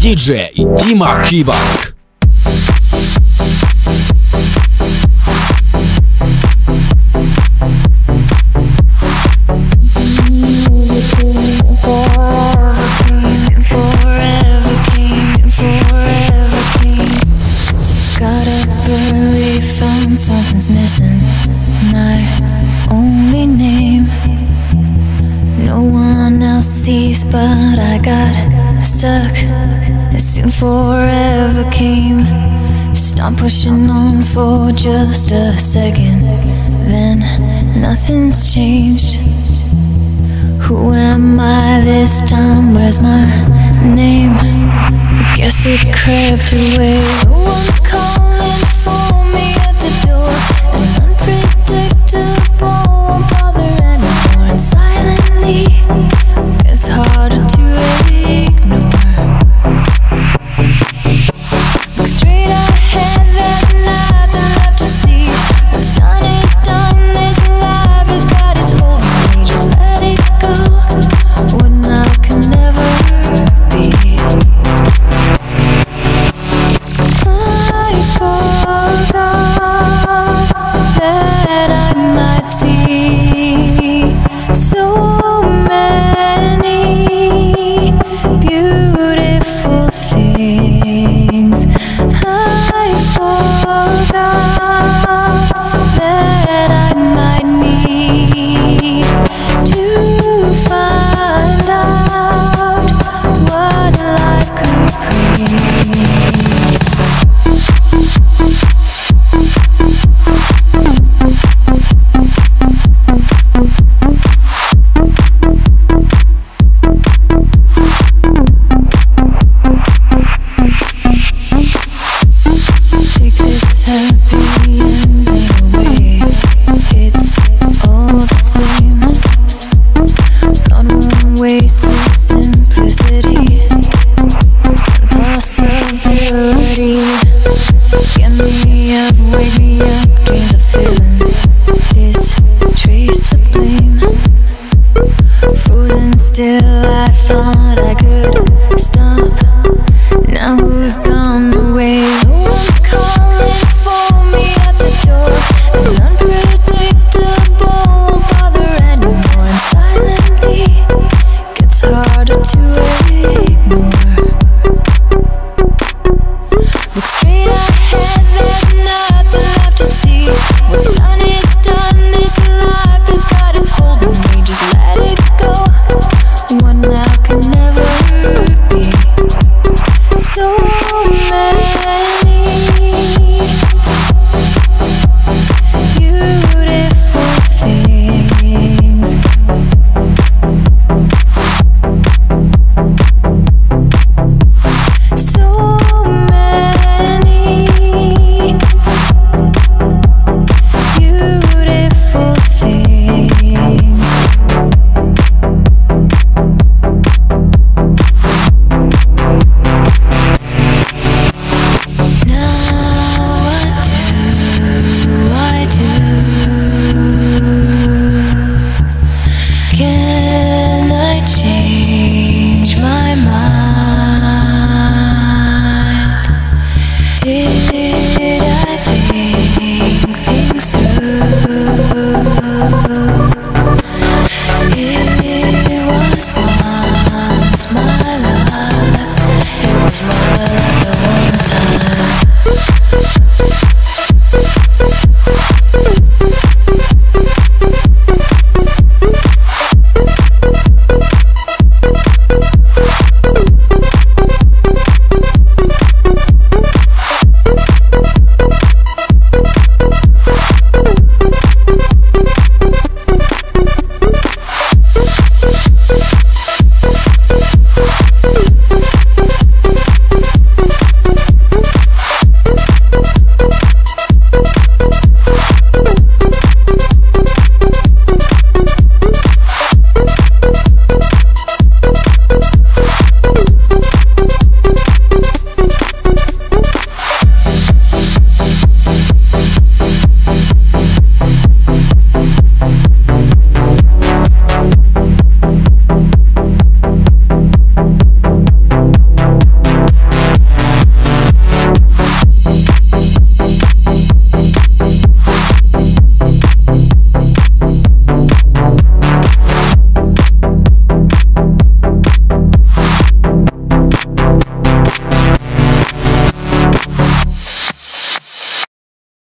диджей Дима Кибак. Something's missing, my only name. No one else sees, but I got stuck as soon forever came. Stop pushing on for just a second, then nothing's changed. Who am I this time? Where's my name? I guess it crept away. No one's calling for me at the door, and unpredictable won't bother anymore. And silently it's harder to ignore. Look straight ahead, there's nothing left to see. What's done is done, this life has got its hold on me. Just let it go, what now can never be. I forgot that I might see so many beautiful things. I forgot that I might need to find out what life could bring. Take this happy ending away. It's all the same. God won't waste the simplicity and possibility. Get me up, wake me up, dreams of filling this trace of blame. Frozen still, I thought